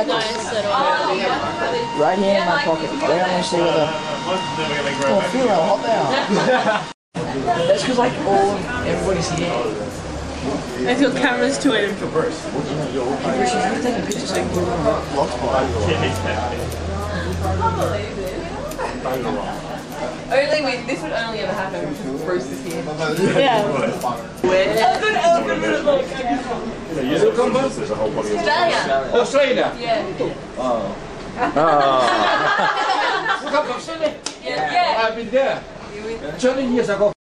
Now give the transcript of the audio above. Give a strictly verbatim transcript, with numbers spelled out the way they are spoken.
got this right here in my pocket. Wait, I'm gonna see whether. Oh, feel how hot they are. That's because like all everybody's here. I feel cameras to it. Richard, you can take a picture so you can put it on the vlog spot. Only we, this would only ever happen if Bruce is here. Yeah. You come back? There's a whole body of Australia. Australia? Yeah. Oh. Oh. Come from Australia? Yeah. I've been there. twenty years ago.